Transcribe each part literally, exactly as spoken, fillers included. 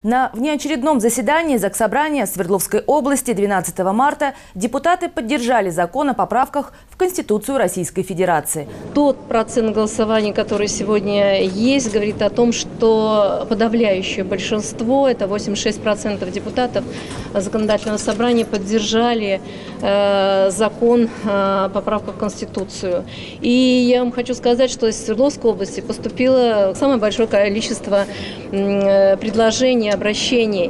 На внеочередном заседании Заксобрания Свердловской области двенадцатого марта депутаты поддержали закон о поправках в Конституцию Российской Федерации. Тот процент голосования, который сегодня есть, говорит о том, что подавляющее большинство, это восемьдесят шесть процентов депутатов Законодательного собрания, поддержали э, закон о поправках в Конституцию. И я вам хочу сказать, что из Свердловской области поступило самое большое количество э, предложений, обращений.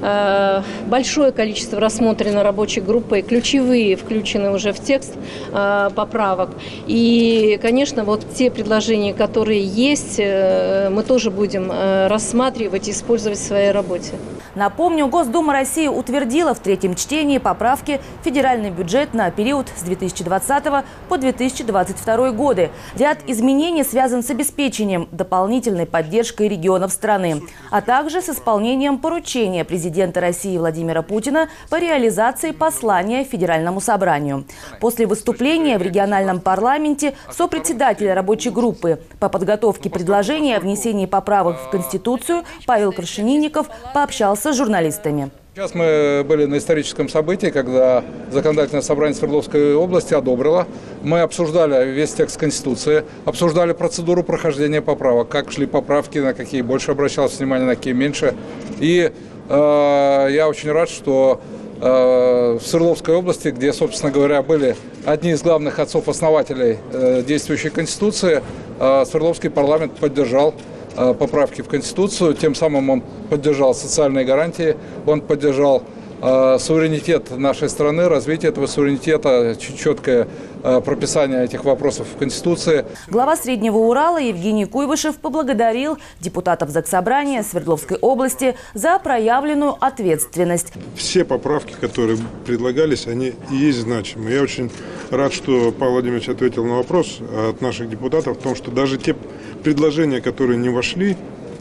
Большое количество рассмотрено рабочей группой, ключевые включены уже в текст поправок. И, конечно, вот те предложения, которые есть, мы тоже будем рассматривать и использовать в своей работе. Напомню, Госдума России утвердила в третьем чтении поправки в федеральный бюджет на период с две тысячи двадцатого по две тысячи двадцать второй годы. Ряд изменений связан с обеспечением дополнительной поддержкой регионов страны, а также с исполнением поручения президента России Владимира Путина по реализации послания Федеральному собранию. После выступления в региональном парламенте сопредседатель рабочей группы по подготовке предложения о внесении поправок в Конституцию Павел Крашенинников пообщался с журналистами. Сейчас мы были на историческом событии, когда Законодательное собрание Свердловской области одобрило. Мы обсуждали весь текст Конституции, обсуждали процедуру прохождения поправок, как шли поправки, на какие больше обращалось внимание, на какие меньше. И э, я очень рад, что э, в Свердловской области, где, собственно говоря, были одни из главных отцов-основателей э, действующей Конституции, э, Свердловский парламент поддержал поправки в Конституцию, тем самым он поддержал социальные гарантии, он поддержал э, суверенитет нашей страны, развитие этого суверенитета, четкое э, прописание этих вопросов в Конституции. Глава Среднего Урала Евгений Куйвышев поблагодарил депутатов Заксобрания Свердловской области за проявленную ответственность. Все поправки, которые предлагались, они и есть значимые. Я очень рад, что Павел Владимирович ответил на вопрос от наших депутатов о том, что даже те предложения, которые не вошли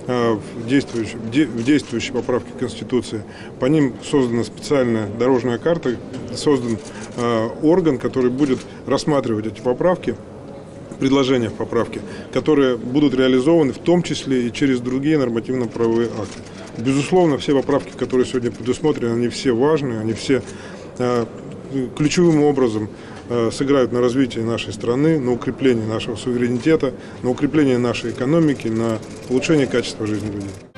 в действующие, в действующие поправки Конституции, по ним создана специальная дорожная карта, создан орган, который будет рассматривать эти поправки, предложения в поправке, которые будут реализованы в том числе и через другие нормативно-правовые акты. Безусловно, все поправки, которые сегодня предусмотрены, они все важны, они все ключевым образом сыграют на развитие нашей страны, на укрепление нашего суверенитета, на укрепление нашей экономики, на улучшение качества жизни людей.